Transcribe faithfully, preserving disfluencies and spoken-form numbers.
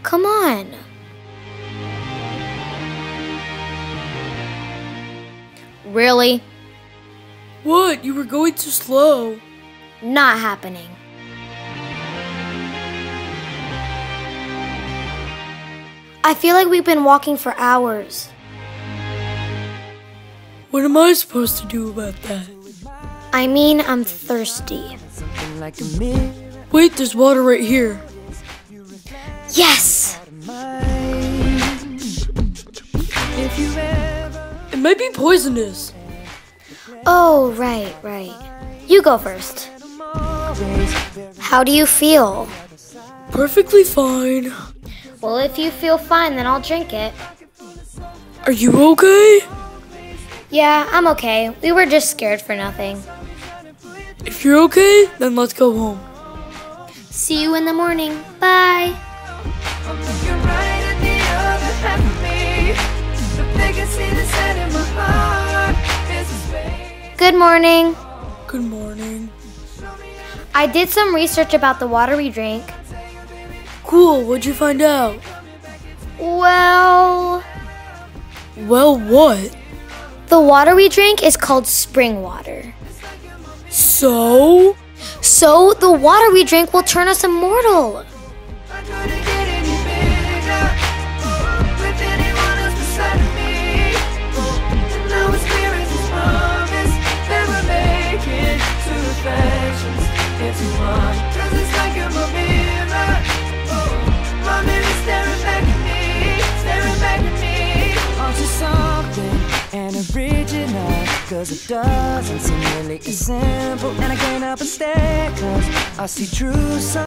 Come on. Really? What? You were going too slow. Not happening. I feel like we've been walking for hours. What am I supposed to do about that? I mean, I'm thirsty. Wait, there's water right here. Yes! It might be poisonous. Oh, right, right. You go first. How do you feel? Perfectly fine. Well, if you feel fine, then I'll drink it. Are you okay? Yeah, I'm okay. We were just scared for nothing. If you're okay, then let's go home. See you in the morning. Bye. Good morning. Good morning. I did some research about the water we drink. Cool, what'd you find out? Well, Well, what? the water we drink is called spring water. So? So the water we drink will turn us immortal. Cause it doesn't seem really as simple, and I can't help but stare, cause I see true